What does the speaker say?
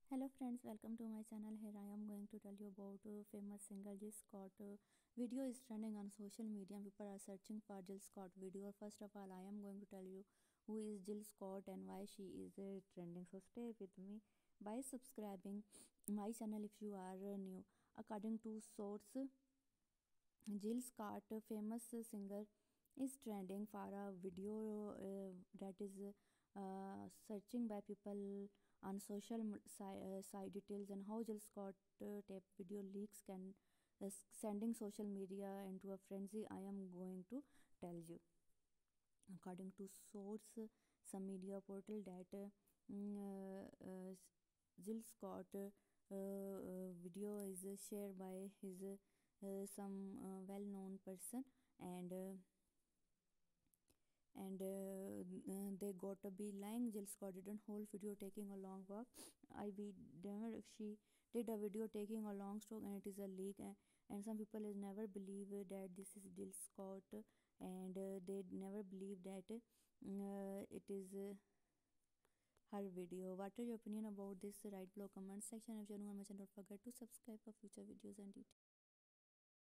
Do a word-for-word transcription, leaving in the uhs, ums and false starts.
Hello friends, welcome to my channel. Here I am going to tell you about uh, famous singer Jill Scott. Uh, video is trending on social media. People are searching for Jill Scott video. First of all, I am going to tell you who is Jill Scott and why she is uh, trending. So stay with me by subscribing my channel if you are uh, new. According to source, Jill Scott, a famous singer, is trending for a video uh, that is uh, searching by people on social m- si- uh, side details and how Jill Scott uh, tape video leaks can uh, s- sending social media into a frenzy. I am going to tell you. According to source, some media portal that uh, mm, uh, uh, Jill Scott uh, uh, video is uh, shared by his uh, uh, some uh, well-known person and uh, and uh, uh, they got to be lying. Jill Scott didn't whole video taking a long walk. I be never if she did a video taking a long stroke and it is a leak and, and some people is never believe uh, that this is Jill Scott and uh, they never believe that uh, it is uh, her video. What are your opinion about this? Write below comment section. If you're new on my channel, don't forget to subscribe for future videos and details.